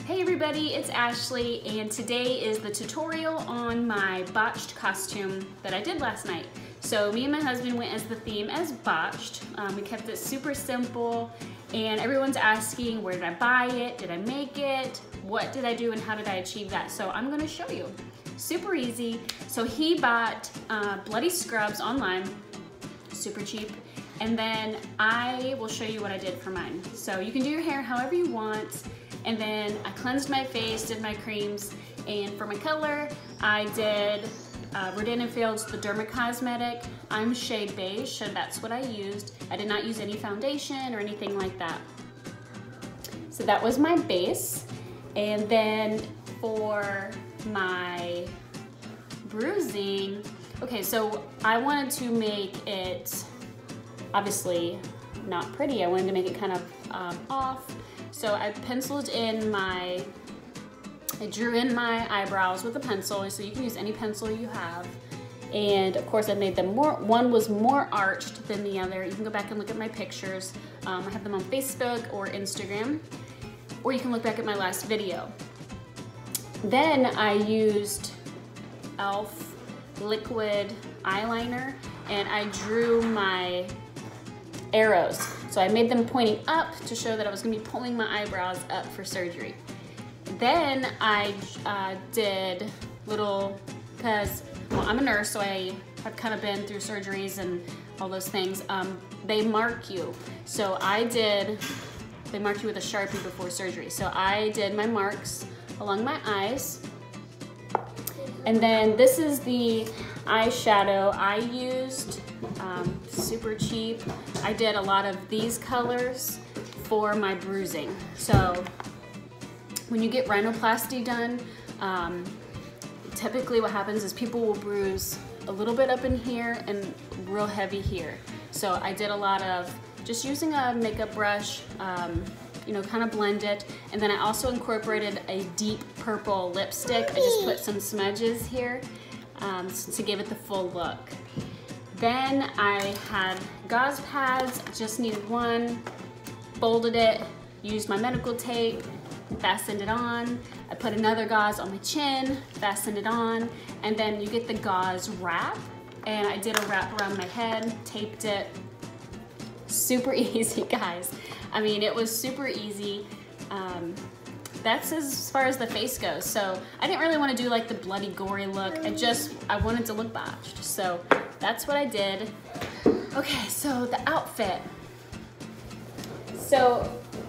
Hey everybody, it's Ashley, and today is the tutorial on my botched costume that I did last night. So me and my husband went as the theme as botched. We kept it super simple, and everyone's asking, where did I buy it? Did I make it? What did I do and how did I achieve that? So I'm gonna show you. Super easy. So he bought bloody scrubs online, super cheap. And then I will show you what I did for mine. So you can do your hair however you want. And then I cleansed my face, did my creams, and for my color, I did Rodan & Fields, the Dermacosmetic. I'm shade beige, so that's what I used. I did not use any foundation or anything like that. So that was my base. And then for my bruising, okay, so I wanted to make it obviously not pretty. I wanted to make it kind of off. So I penciled in I drew in my eyebrows with a pencil, so you can use any pencil you have. And of course I made them one was more arched than the other. You can go back and look at my pictures. I have them on Facebook or Instagram, or you can look back at my last video. Then I used e.l.f. liquid eyeliner, and I drew my arrows. So I made them pointing up to show that I was gonna be pulling my eyebrows up for surgery. Then I did little, because well, I'm a nurse, so I have kind of been through surgeries and all those things. They mark you. So they mark you with a Sharpie before surgery. So I did my marks along my eyes. And then this is the eyeshadow I used, super cheap. I did a lot of these colors for my bruising. So when you get rhinoplasty done, typically what happens is people will bruise a little bit up in here and real heavy here. So I did a lot of just using a makeup brush, you know, kind of blend it. And then I also incorporated a deep purple lipstick. I just put some smudges here to give it the full look. Then I had gauze pads, just needed one, folded it, used my medical tape, fastened it on. I put another gauze on my chin, fastened it on, and then you get the gauze wrap, and I did a wrap around my head, taped it. Super easy, guys. I mean, it was super easy. That's as far as the face goes. So I didn't really want to do like the bloody gory look. I wanted to look botched. So that's what I did. Okay, so the outfit. So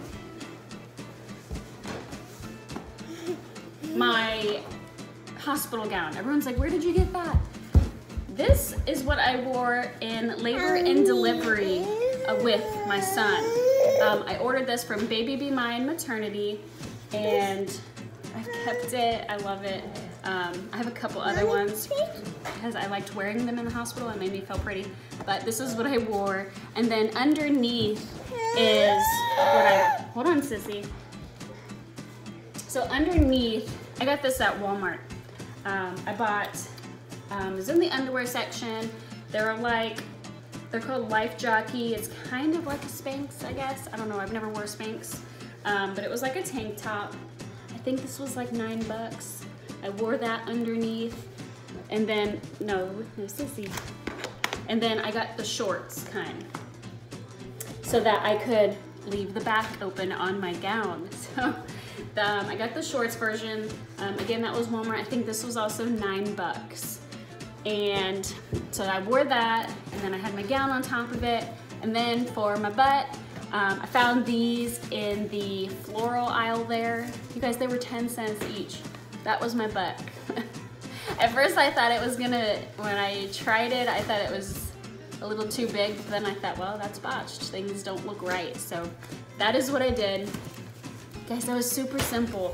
my hospital gown. Everyone's like, where did you get that? This is what I wore in labor and delivery with my son. I ordered this from Baby Be Mine Maternity, and I've kept it. I love it. I have a couple other ones because I liked wearing them in the hospital. It made me feel pretty. But this is what I wore. And then underneath is what hold on, sissy. So underneath, I got this at Walmart. I bought, it was in the underwear section. They're called Life Jockey. It's kind of like a Spanx, I guess. I don't know, I've never worn Spanx. But it was like a tank top. I think this was like $9. I wore that underneath. And then, no sissy. And then I got the shorts kind, so that I could leave the back open on my gown. So I got the shorts version. Again, that was Walmart. I think this was also $9. And so I wore that, and then I had my gown on top of it. And then for my butt, I found these in the floral aisle there. You guys, they were 10 cents each. That was my butt. At first I thought it was gonna, when I tried it, I thought it was a little too big, but then I thought, well, that's botched. Things don't look right. So that is what I did. Guys, that was super simple.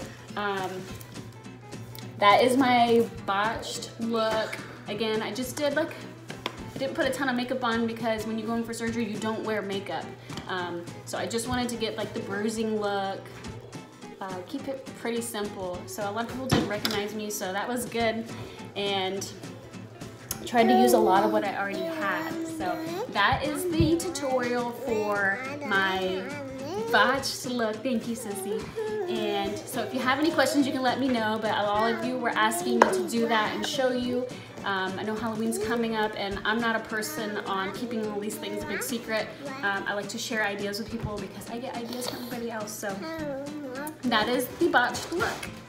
That is my botched look. Again, I just did I didn't put a ton of makeup on because when you go in for surgery, you don't wear makeup. So I just wanted to get like the bruising look, keep it pretty simple. So a lot of people didn't recognize me, so that was good. And I tried to use a lot of what I already had. So that is the tutorial for my botched look. Thank you, sissy. And so if you have any questions, you can let me know, but all of you were asking me to do that and show you. I know Halloween's coming up, and I'm not a person on keeping all these things a big secret. I like to share ideas with people because I get ideas from everybody else. So that is the botched look.